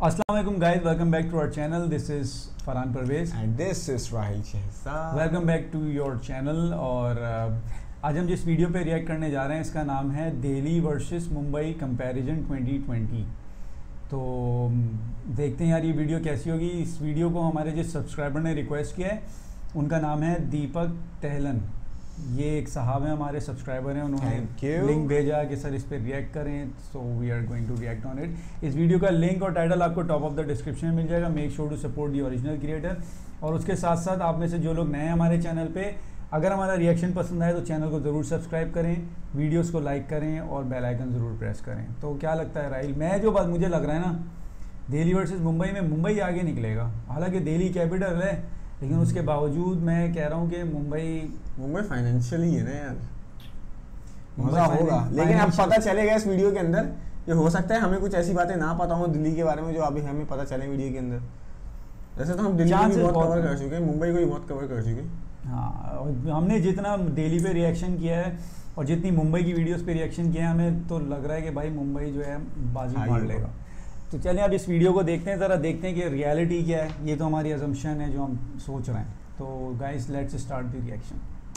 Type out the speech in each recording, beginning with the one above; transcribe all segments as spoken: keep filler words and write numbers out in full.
अस्सलाम वालेकुम guys, welcome back to our channel. This is Farhan Parvez and this is Rahil Shahzad. Welcome back to your channel. और uh, आज हम जिस वीडियो पे रिएक्ट करने जा रहे हैं इसका नाम है Delhi versus Mumbai comparison twenty twenty. तो देखते हैं यार ये वीडियो कैसी होगी। इस वीडियो को हमारे जिस सब्सक्राइबर ने रिक्वेस्ट किया है उनका नाम है दीपक टहलन। ये एक साहब हैं, हमारे सब्सक्राइबर हैं, उन्होंने लिंक भेजा कि सर इस पर रिएक्ट करें, so we are going to react on it. इस वीडियो का लिंक और टाइटल आपको टॉप ऑफ द डिस्क्रिप्शन में मिल जाएगा। Make sure to support the original creator. और उसके साथ साथ आप में से जो लोग नए हैं हमारे चैनल पे, अगर हमारा रिएक्शन पसंद आए तो चैनल को ज़रूर सब्सक्राइब करें, वीडियोज़ को लाइक करें और बेल आइकन ज़रूर प्रेस करें। तो क्या लगता है राहिल, मैं जो बात मुझे लग रहा है ना, दिल्ली वर्सेस मुंबई में मुंबई आगे निकलेगा। हालांकि दिल्ली कैपिटल है, लेकिन उसके बावजूद मैं कह रहा हूँ कि मुंबई मुंबई फाइनेंशियली है ना यार, मजा होगा। लेकिन अब पता चलेगा इस वीडियो के अंदर, ये हो सकता है हमें कुछ ऐसी बातें ना पता हो दिल्ली के बारे में जो अभी हमें पता चले वीडियो के अंदर। वैसे तो हम दिल्ली को भी बहुत कवर कर चुके हैं, मुंबई को भी बहुत कवर कर चुके हैं। हाँ, और हमने जितना दिल्ली पे रिएक्शन किया है और जितनी मुंबई की वीडियोस पे रिएक्शन किया है, हमें तो लग रहा है कि भाई मुंबई जो है बाजी मार लेगा। तो चलिए अब इस वीडियो को देखते हैं, ज़रा देखते हैं कि रियलिटी क्या है। ये तो हमारी अजम्पशन है जो हम सोच रहे हैं। तो guys let's start the reaction.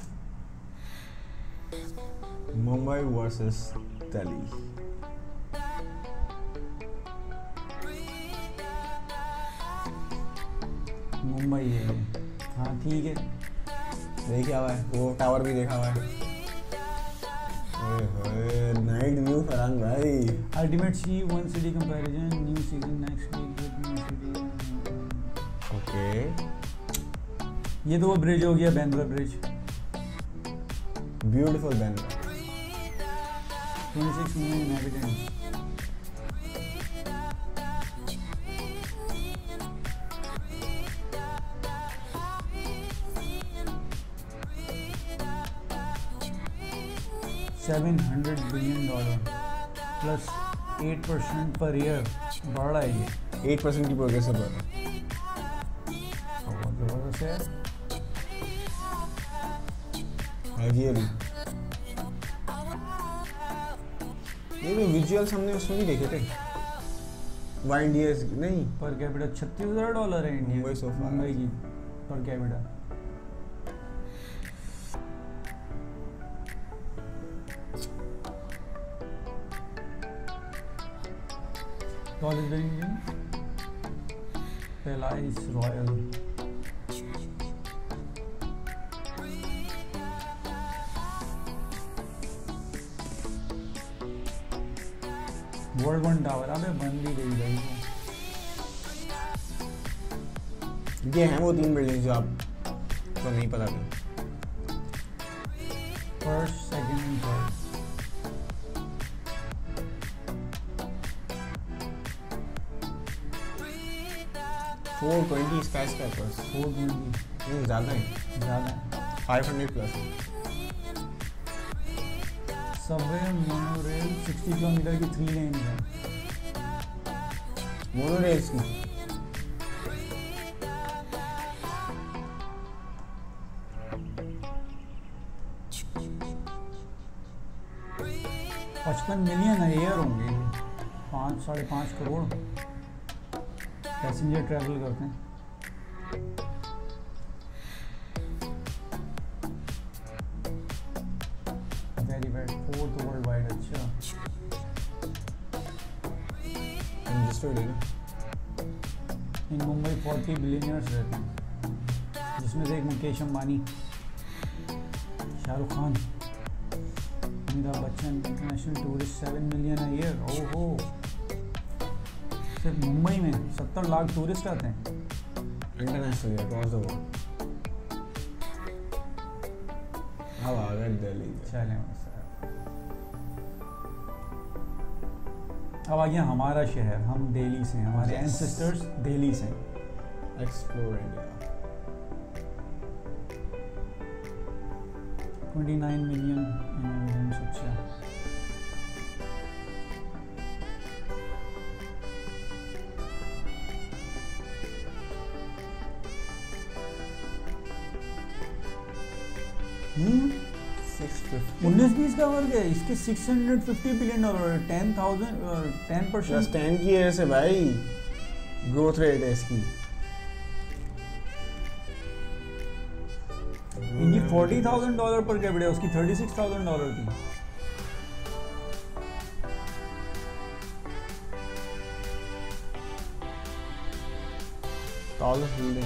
Mumbai versus Delhi. Mumbai है, हाँ ठीक है। देखा हुआ है, वो टावर भी देखा हुआ है। नाइट व्यू फरहान भाई। Ultimate C one city comparison new season next week with new city. Okay, ये तो वो ब्रिज हो गया, बांद्रा ब्रिज। ब्यूटीफुल बांद्रा। छब्बीस million inhabitants. Seven hundred billion dollar plus eight percent per year बढ़ रहा है ये। एट परसेंट की प्रोग्रेस है बढ़ बहुत ज़बरदस्त है। आइडियली ये भी विजुअल्स हमने उसमें भी देखे थे, वाइल्ड ईयर्स नहीं। पर कैपिटल छत्तीस हज़ार डॉलर है इंडिया मुंबई सोफा मुंबई की per capital. College building, Palace Royal. World one tower, अबे बन भी गई भाई। ये हैं वो तीन बिल्डिंग जो आप तो नहीं पता थी। First, second and third. Four twenty skyscrapers. Four twenty नहीं ज़्यादा है, ज़्यादा है। फाइव हंड्रेड प्लस है। सबवे मोनोरेल सिक्सटी किलोमीटर की थ्री लेन है। मोनोरेल्स की पचपन मिलियन एयर होंगे, पाँच साढ़े पाँच करोड़ पैसेंजर ट्रैवल करते हैं। Very bad, fourth world wide. अच्छा, इन मुंबई फोर्टी बिलियनर्स रहते हैं, जिसमें से एक Mukesh Ambani, Shahrukh Khan, Amitabh Bachchan. International tourist seven million a year. ओहो, सिर्फ मुंबई में सत्तर लाख टूरिस्ट आते हैं इंटरनेशनल अक्रॉस द वर्ल्ड। अब आ गए दिल्ली। चलें, अब आ गया हमारा शहर। हम दिल्ली से हैं, हमारे एंसेस्टर्स दिल्ली से हैं। Explore India. Twenty nine million inhabitants. अच्छा, उन्नीस बीस का वर्ग है इसके six hundred fifty billion dollar ten thousand ten percent ten की एयर से भाई ग्रोथ रेट है इसकी। इनकी forty thousand dollar per capita, उसकी थर्टी सिक्स थाउजेंड डॉलर थी। tallest building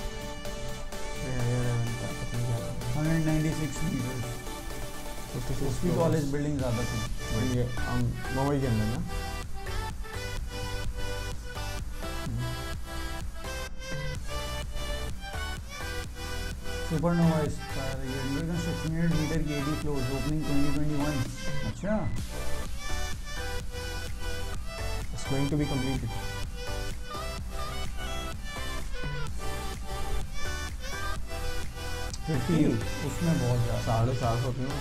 hundred ninety six metres, उसकी टॉलेस्ट बिल्डिंग ज़्यादा थी। ये हम मुंबई के अंदर ना। सुपरनोवा स्टार ये अंडर कंस्ट्रक्शन मीटर की eighty floors, opening twenty twenty one. अच्छा, it's going to be completed. Fifty उसमें बहुत ज़्यादा, साढ़े चार सौ थी।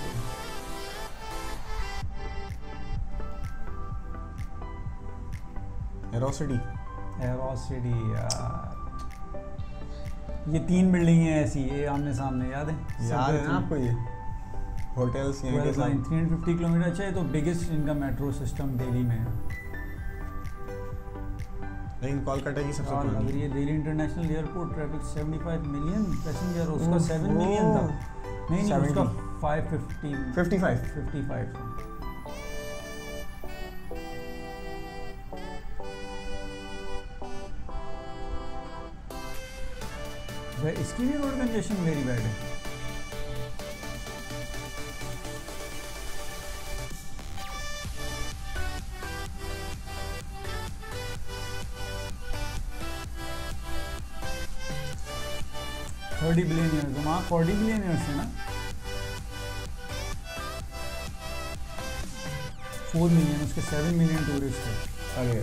एरोसिटी एरोसिटी यार, ये तीन बिल्डिंग है ऐसी, ये आमने सामने, याद है? याद है ना आपको? ये होटल्स यहाँ के साथ थ्री हंड्रेड फिफ्टी किलोमीटर। अच्छा, ये तो बिगेस्ट इनका मेट्रो सिस्टम दिल्ली में है। लेकिन कोलकाता की सबसे और लग रही है Delhi international airport traffic seventy five million passenger, उसका सेवन मिलियन था। नहीं नहीं, उसका five fifty fifty five fifty five था। इसकी भी रोड कंजेशन वेरी बैड है। थर्टी बिलियन वहाँ फोर्टी बिलियन है ना, फोर मिलियन, उसके सेवन मिलियन टूरिस्ट है। अरे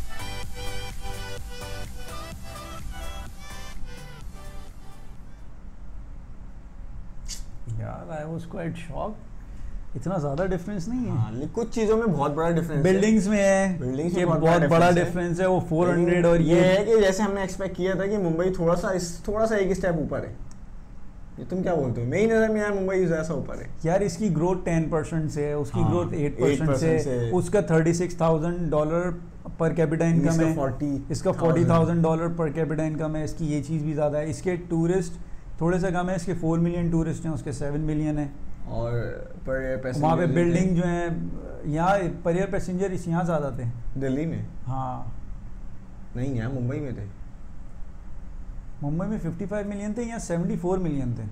यार आई वाज क्वाइट शॉक, इतना ज़्यादा डिफरेंस नहीं है। हाँ, कुछ चीज़ों में बहुत बड़ा डिफरेंस है। बिल्डिंग्स में है, बिल्डिंग्स में ये बहुत बहुत बड़ा बड़ा difference डिफरेंस है। वो फोर हंड्रेड और ये ये है कि जैसे हमने एक्सपेक्ट किया था कि मुंबई थोड़ा सा इस थोड़ा सा एक स्टेप ऊपर है। ये तुम क्या बोलते हो? मेरी नज़र में यार मुंबई ज़्यादा ऊपर है यार। इसकी ग्रोथ टेन परसेंट से है, उसकी हाँ, ग्रोथ एट परसेंट से, से। उसका thirty six thousand dollar per capita income है, forty इसका forty thousand dollar per capita income है। इसकी ये चीज़ भी ज़्यादा है। इसके टूरिस्ट थोड़े से कम है, इसके फोर मिलियन टूरिस्ट हैं, उसके सेवन मिलियन है। और पर ईयर पैसेंजर वहाँ पे बिल्डिंग जो है, यहाँ पर ईयर पैसेंजर इस यहाँ ज़्यादा थे दिल्ली में। हाँ, नहीं यार मुंबई में थे। मुंबई में फिफ्टी फाइव मिलियन थे, यहाँ सेवेंटी फोर मिलियन थे।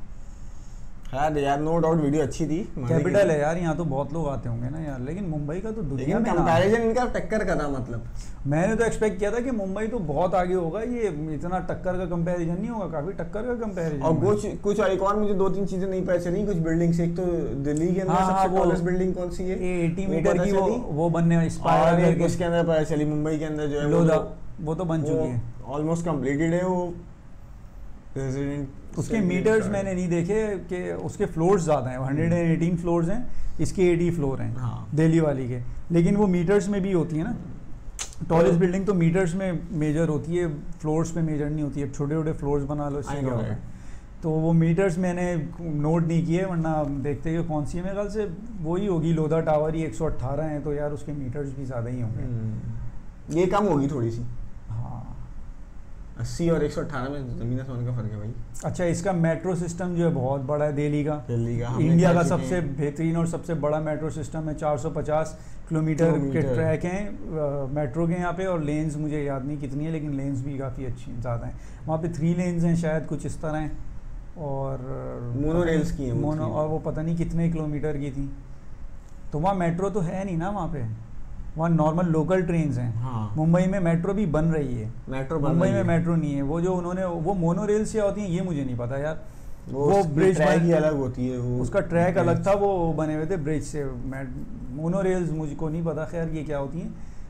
यार यार नो डाउट वीडियो अच्छी थी, कैपिटल है यार, यहाँ तो बहुत लोग आते होंगे ना यार। लेकिन मुंबई का तो दुनिया लेकिन में कंपैरिजन इनका टक्कर का था। मतलब मैंने तो एक्सपेक्ट किया था कि मुंबई तो बहुत आगे होगा, ये इतना टक्कर का कंपैरिजन नहीं होगा, काफी टक्कर का कंपैरिजन। और कुछ कुछ एक और मुझे दो तीन चीजें नहीं पता चली। कुछ बिल्डिंग्स, एक तो दिल्ली के अंदर हाँ, हाँ, सबसे टॉलेस्ट बिल्डिंग कौन सी है? एटी मीटर की वो वो बनने वाली और एक उसके अंदर पता चली मुंबई के अंदर जो है लोधा, वो तो बन चुकी है, ऑलमोस्ट कंप्लीटेड है वो। रेजिडेंट उसके मीटर्स मैंने नहीं देखे कि उसके फ्लोर्स ज़्यादा हैं, हंड्रेड एंड एटीन फ्लोर्स हैं, इसके एटी फ्लोर हैं हाँ। दिल्ली वाली के। लेकिन वो मीटर्स में भी होती है ना, टॉलेस्ट बिल्डिंग तो मीटर्स में मेजर होती है, फ्लोर्स पे मेजर नहीं होती है। छोटे छोटे फ्लोर्स बना लो, इससे क्या होता है। तो वो मीटर्स मैंने नोट नहीं किए, वरना देखते कि कौन सी है। मेरे ख्याल से वही होगी, लोधा टावर ही एक सौ अट्ठारह है, तो यार उसके मीटर्स भी ज़्यादा ही होंगे। ये कम होगी थोड़ी सी, हाँ। अस्सी और एक सौ अट्ठारह में ज़मीन आसमान का फ़र्क है भाई। अच्छा, इसका मेट्रो सिस्टम जो है बहुत बड़ा है दिल्ली का। दिल्ली का इंडिया का सबसे बेहतरीन और सबसे बड़ा मेट्रो सिस्टम है। चार सौ पचास किलोमीटर के ट्रैक हैं मेट्रो के यहाँ पे, और लेन्स मुझे याद नहीं कितनी है, लेकिन लेन्स भी काफ़ी अच्छी हैं, ज़्यादा हैं। वहाँ पे थ्री लेन्स हैं शायद, कुछ इस तरह हैं। और मोनो रेल्स की हैं मोनो, और वो पता नहीं कितने किलोमीटर की थी। तो वहाँ मेट्रो तो है नहीं ना वहाँ पे, वहाँ नॉर्मल लोकल ट्रेन्स हैं। हाँ। मुंबई में मेट्रो भी बन रही है, मेट्रो बन मुंबई रही में है। मेट्रो नहीं है। वो जो उन्होंने वो मोनो रेल्स क्या होती हैं ये मुझे नहीं पता यार। वो, वो ब्रिज ट्रैक ही अलग होती है, वो उसका ट्रैक अलग था, वो बने हुए थे ब्रिज से। मोनो रेल्स मुझको नहीं पता खैर ये क्या होती हैं,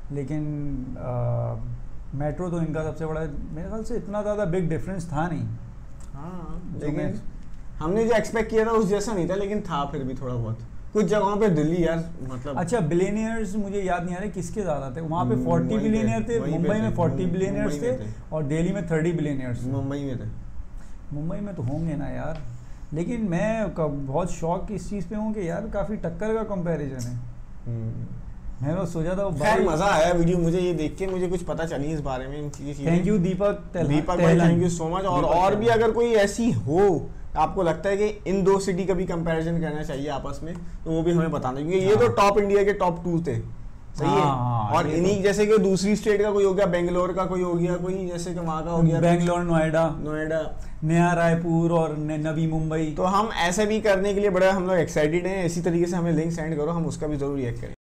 लेकिन आ, मेट्रो तो इनका सबसे बड़ा, मेरे ख्याल से इतना ज़्यादा बिग डिफरेंस था नहीं। हाँ, जो लेकिन मैं- हमने जो एक्सपेक्ट किया था उस जैसा नहीं था, लेकिन था फिर भी थोड़ा बहुत। कुछ जगहों पे दिल्ली यार मतलब अच्छा, बिलियनियर्स मुझे याद नहीं आ रहा किसके ज़्यादा थे। वहाँ पे मुंबई फोर्टी पे- बिलियनियर थे, वहीं पे मुंबई में थे, फोर्टी मुंबई बिलियनियर्स में थे, थे। और दिल्ली में थर्टी बिलियनियर्स। मुंबई में थे। मुंबई में तो होंगे ना यार, लेकिन मैं क- बहुत शौक इस चीज़ पे हूँ कि यार काफ़ी टक्कर का कंपैरिजन है। मैं तो सोचा था वो खैर मजा आया वीडियो मुझे ये देख के, मुझे कुछ पता चली इस बारे में, इन चीजें। थैंक यू दीपक, दीपक भाई थैंक यू सो मच। और और भी अगर कोई ऐसी हो आपको लगता है कि इन दो सिटी का भी कंपैरिजन करना चाहिए आपस में, तो वो भी हमें बताना, क्योंकि ये तो टॉप इंडिया के टॉप टू थे, सही है। और इन्हीं जैसे कि दूसरी स्टेट का कोई हो गया, बेंगलोर का कोई हो गया, कोई जैसे कि वहाँ का हो गया बेंगलोर, नोएडा नोएडा नया रायपुर और नवी मुंबई। तो हम ऐसे भी करने के लिए बड़ा हम लोग एक्साइटेड हैं। इसी तरीके से हमें लिंक सेंड करो, हम उसका भी जरूर रिएक्ट करेंगे।